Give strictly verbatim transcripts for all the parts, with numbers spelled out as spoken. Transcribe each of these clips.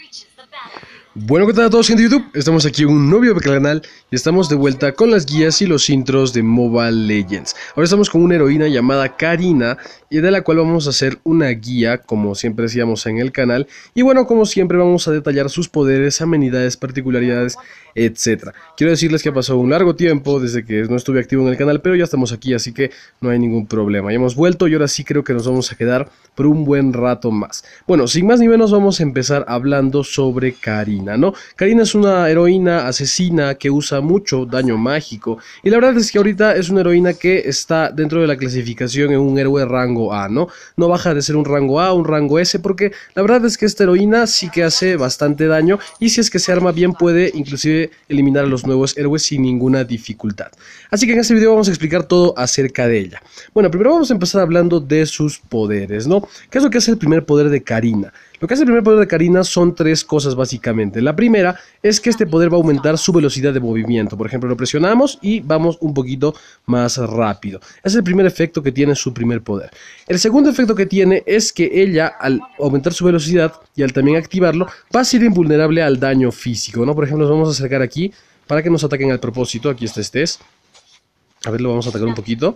Bueno, ¿qué tal a todos, gente de YouTube? Estamos aquí en un nuevo video para el canal y estamos de vuelta con las guías y los intros de Mobile Legends. Ahora estamos con una heroína llamada Karina y de la cual vamos a hacer una guía, como siempre decíamos en el canal. Y bueno, como siempre vamos a detallar sus poderes, amenidades, particularidades, etcétera. Quiero decirles que ha pasado un largo tiempo desde que no estuve activo en el canal, pero ya estamos aquí, así que no hay ningún problema. Ya hemos vuelto y ahora sí creo que nos vamos a quedar por un buen rato más. Bueno, sin más ni menos vamos a empezar hablando sobre Karina, ¿no? Karina es una heroína asesina que usa mucho daño mágico y la verdad es que ahorita es una heroína que está dentro de la clasificación en un héroe rango A, ¿no? No baja de ser un rango A, un rango S, porque la verdad es que esta heroína sí que hace bastante daño y si es que se arma bien puede inclusive eliminar a los nuevos héroes sin ninguna dificultad. Así que en este video vamos a explicar todo acerca de ella. Bueno, primero vamos a empezar hablando de sus poderes, ¿no? ¿Qué es lo que hace el primer poder de Karina? Lo que hace el primer poder de Karina son tres cosas básicamente. La primera es que este poder va a aumentar su velocidad de movimiento. Por ejemplo, lo presionamos y vamos un poquito más rápido. Ese es el primer efecto que tiene su primer poder. El segundo efecto que tiene es que ella, al aumentar su velocidad y al también activarlo, va a ser invulnerable al daño físico, ¿no? Por ejemplo, nos vamos a acercar aquí para que nos ataquen al propósito. Aquí está este. A ver, lo vamos a atacar un poquito.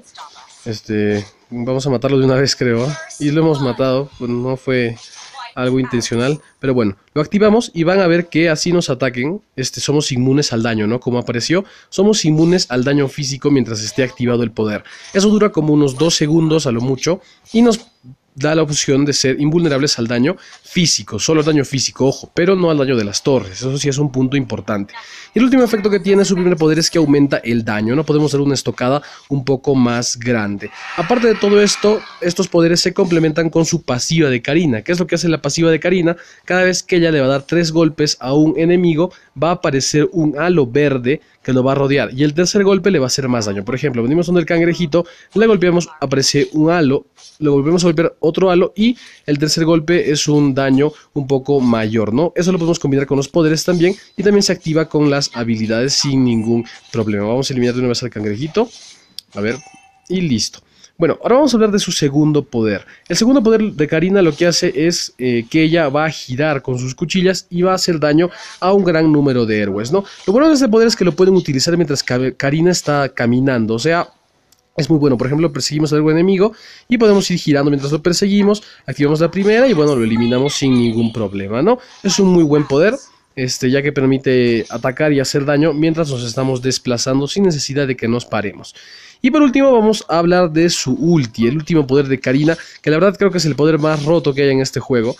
Este, vamos a matarlo de una vez, creo, ¿eh? Y lo hemos matado. Bueno, no fue algo intencional, pero bueno, lo activamos y van a ver que así nos ataquen, este, somos inmunes al daño, ¿no? Como apareció, somos inmunes al daño físico mientras esté activado el poder. Eso dura como unos dos segundos a lo mucho y nos da la opción de ser invulnerables al daño físico, solo al daño físico, ojo, pero no al daño de las torres, eso sí es un punto importante. Y el último efecto que tiene su primer poder es que aumenta el daño, no podemos hacer una estocada un poco más grande. Aparte de todo esto, estos poderes se complementan con su pasiva de Karina. ¿Qué es lo que hace la pasiva de Karina? Cada vez que ella le va a dar tres golpes a un enemigo, va a aparecer un halo verde que lo va a rodear y el tercer golpe le va a hacer más daño. Por ejemplo, venimos donde el cangrejito, le golpeamos, aparece un halo, le volvemos a golpear otro halo y el tercer golpe es un daño un poco mayor, ¿no? Eso lo podemos combinar con los poderes también y también se activa con las habilidades sin ningún problema. Vamos a eliminar de una vez al cangrejito, a ver, y listo. Bueno, ahora vamos a hablar de su segundo poder. El segundo poder de Karina lo que hace es eh, que ella va a girar con sus cuchillas y va a hacer daño a un gran número de héroes, ¿no? Lo bueno de este poder es que lo pueden utilizar mientras Karina está caminando, o sea, es muy bueno. Por ejemplo, perseguimos al héroe enemigo y podemos ir girando mientras lo perseguimos, activamos la primera y bueno, lo eliminamos sin ningún problema, ¿no? Es un muy buen poder. Este, ya que permite atacar y hacer daño mientras nos estamos desplazando sin necesidad de que nos paremos. Y por último vamos a hablar de su ulti, el último poder de Karina, que la verdad creo que es el poder más roto que hay en este juego.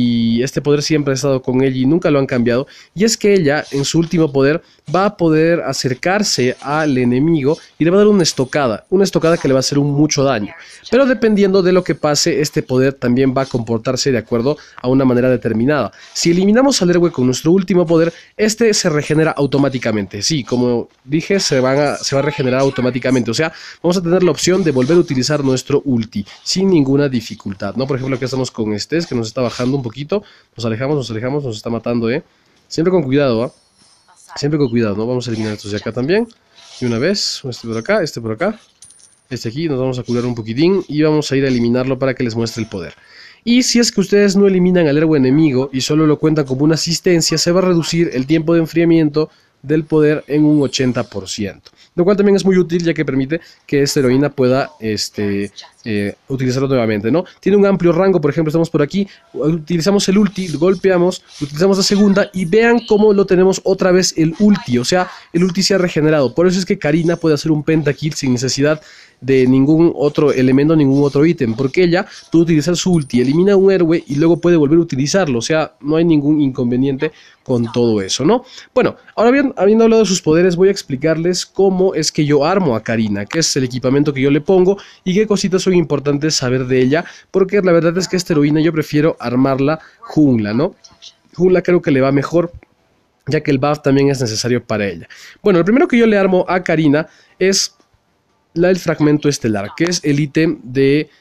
Y este poder siempre ha estado con ella y nunca lo han cambiado. Y es que ella, en su último poder, va a poder acercarse al enemigo y le va a dar una estocada. Una estocada que le va a hacer un mucho daño. Pero dependiendo de lo que pase, este poder también va a comportarse de acuerdo a una manera determinada. Si eliminamos al héroe con nuestro último poder, este se regenera automáticamente. Sí, como dije, se, van a, se va a regenerar automáticamente. O sea, vamos a tener la opción de volver a utilizar nuestro ulti sin ninguna dificultad, ¿no? Por ejemplo, aquí estamos con este, que nos está bajando un poquito. Nos alejamos, nos alejamos, nos está matando, ¿eh? Siempre con cuidado, ¿ah? ¿eh? Siempre con cuidado, ¿no? Vamos a eliminar estos de acá también. Y una vez, este por acá, este por acá. Este aquí, nos vamos a curar un poquitín y vamos a ir a eliminarlo para que les muestre el poder. Y si es que ustedes no eliminan al héroe enemigo y solo lo cuentan como una asistencia, se va a reducir el tiempo de enfriamiento del poder en un ochenta por ciento. Lo cual también es muy útil ya que permite que esta heroína pueda este, eh, utilizarlo nuevamente, ¿no? Tiene un amplio rango, por ejemplo, estamos por aquí, utilizamos el ulti, golpeamos, utilizamos la segunda y vean cómo lo tenemos otra vez el ulti, o sea, el ulti se ha regenerado. Por eso es que Karina puede hacer un pentakill sin necesidad de ningún otro elemento, ningún otro ítem, porque ella puede utilizar su ulti, elimina a un héroe y luego puede volver a utilizarlo, o sea, no hay ningún inconveniente con todo eso, ¿no? Bueno, ahora bien, habiendo hablado de sus poderes, voy a explicarles cómo es que yo armo a Karina, qué es el equipamiento que yo le pongo y qué cositas son importantes saber de ella, porque la verdad es que esta heroína yo prefiero armarla jungla, ¿no? Jungla creo que le va mejor, ya que el buff también es necesario para ella. Bueno, lo primero que yo le armo a Karina es la del fragmento estelar, que es el ítem de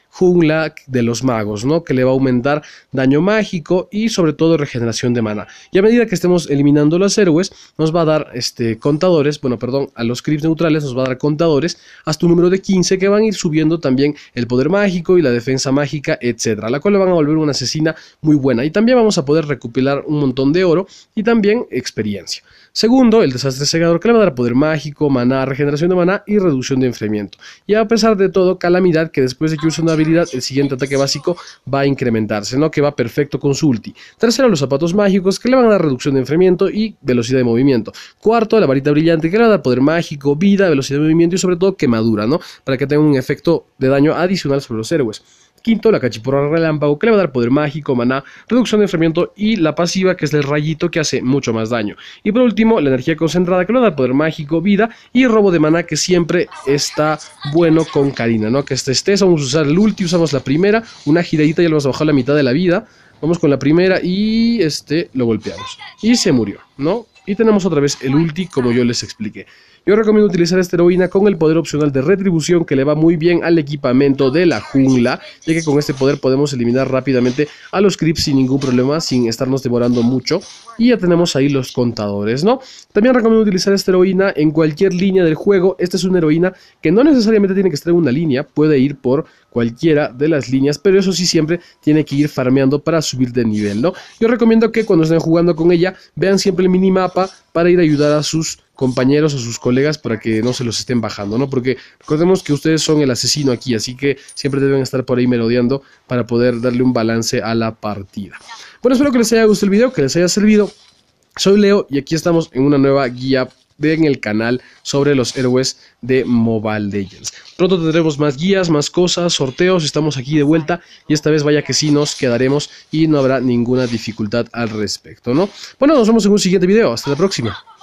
jungla de los magos, ¿no? Que le va a aumentar daño mágico y sobre todo regeneración de mana. Y a medida que estemos eliminando los héroes, nos va a dar este, contadores, bueno, perdón, a los creeps neutrales nos va a dar contadores hasta un número de quince que van a ir subiendo también el poder mágico y la defensa mágica, etcétera, la cual le van a volver una asesina muy buena. Y también vamos a poder recopilar un montón de oro y también experiencia. Segundo, el desastre cegador, que le va a dar poder mágico, maná, regeneración de maná y reducción de enfriamiento. Y a pesar de todo, calamidad, que después de que use una habilidad, el siguiente ataque básico va a incrementarse, ¿no? Que va perfecto con su ulti. Tercero, los zapatos mágicos, que le van a dar reducción de enfriamiento y velocidad de movimiento. Cuarto, la varita brillante, que le va a dar poder mágico, vida, velocidad de movimiento y sobre todo quemadura, ¿no? Para que tenga un efecto de daño adicional sobre los héroes. Quinto, la cachiporra relámpago, que le va a dar poder mágico, maná, reducción de enfriamiento y la pasiva, que es el rayito, que hace mucho más daño. Y por último, la energía concentrada, que le va a dar poder mágico, vida y robo de maná, que siempre está bueno con Karina, ¿no? Que este estés, vamos a usar el ulti, usamos la primera, una giradita y le vamos a bajar la mitad de la vida. Vamos con la primera y este lo golpeamos. Y se murió, ¿no? Y tenemos otra vez el ulti, como yo les expliqué. Yo recomiendo utilizar esta heroína con el poder opcional de retribución, que le va muy bien al equipamiento de la jungla, ya que con este poder podemos eliminar rápidamente a los creeps sin ningún problema, sin estarnos demorando mucho. Y ya tenemos ahí los contadores, ¿no? También recomiendo utilizar esta heroína en cualquier línea del juego. Esta es una heroína que no necesariamente tiene que estar en una línea, puede ir por cualquiera de las líneas, pero eso sí siempre tiene que ir farmeando para subir de nivel, ¿no? Yo recomiendo que cuando estén jugando con ella, vean siempre el minimapa para ir a ayudar a sus compañeros o sus colegas para que no se los estén bajando, ¿no? Porque recordemos que ustedes son el asesino aquí, así que siempre deben estar por ahí merodeando para poder darle un balance a la partida. Bueno, espero que les haya gustado el video, que les haya servido. Soy Leo y aquí estamos en una nueva guía en el canal sobre los héroes de Mobile Legends. Pronto tendremos más guías, más cosas, sorteos, estamos aquí de vuelta y esta vez vaya que sí nos quedaremos y no habrá ninguna dificultad al respecto, ¿no? Bueno, nos vemos en un siguiente video, hasta la próxima.